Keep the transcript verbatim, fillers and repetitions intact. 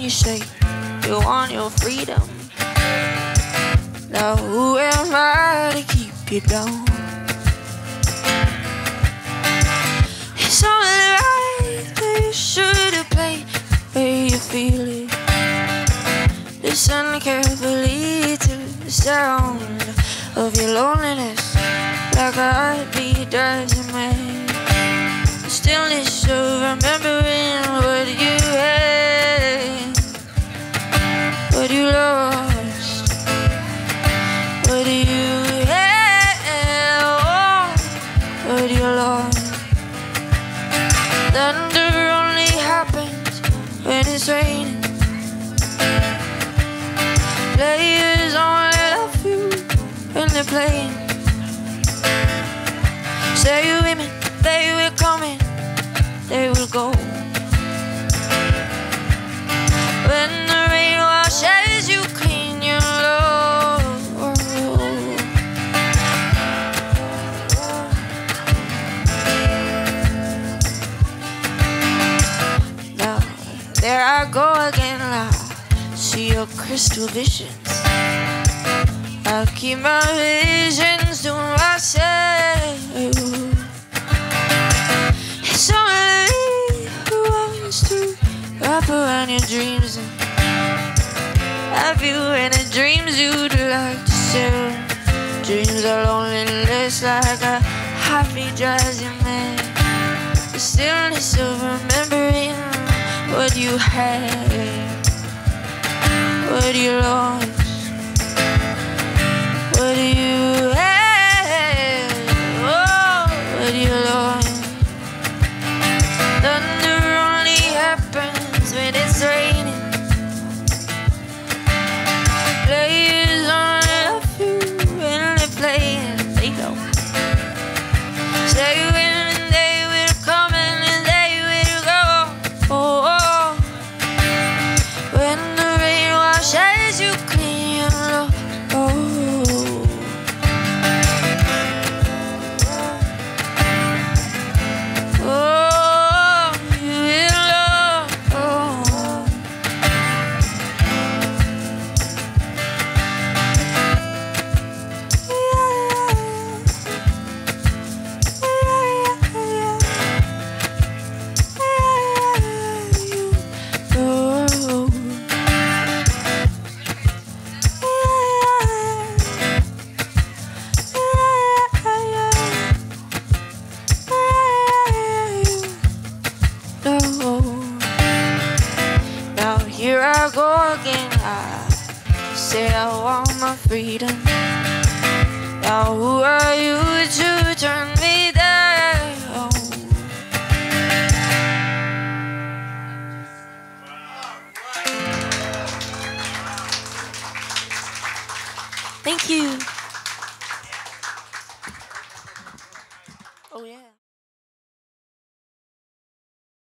you say you want your freedom. Now who am I to keep you down? It's only right that you should have played the way you feel it. Listen carefully to the sound of your loneliness, like a heartbeat drives you mad. The stillness of remembering what you had, what you lost, what you had, oh, what you lost. Thunder only happens when it's raining. Players only love you when they're playing. Say you women, they will come in, they will go. When the rain washes you clean, you know. Now there I go again, I see your crystal visions. I keep my visions to myself. It's only who wants to wrap around your dreams and have you any dreams you'd like to share. Dreams are loneliness, like a heartbeat drives you mad. The stillness of remembering what you had, what you lost, what you had, oh, what you lost. Thunder only happens when it's raining. Players only love you when they're playing. They don't say when they will come and they will go. Oh, oh. When the rain washes you clean, you know. Oh. Now here I go again, I say I want my freedom. Now who are you to turn me down? Thank you.